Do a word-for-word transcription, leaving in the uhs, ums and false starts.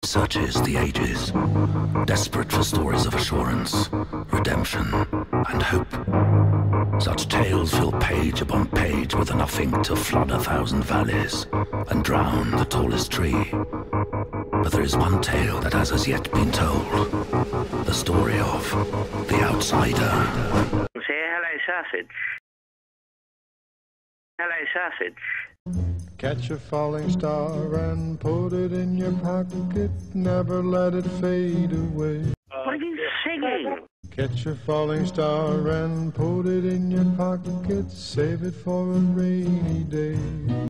Searches the ages, desperate for stories of assurance, redemption, and hope. Such tales fill page upon page with enough ink to flood a thousand valleys and drown the tallest tree. But there is one tale that has as yet been told. The story of the outsider. Say hello, sausage. Hello, sausage. Catch a falling star and put it in your pocket. Never let it fade away. What are you singing? Catch a falling star and put it in your pocket. Save it for a rainy day.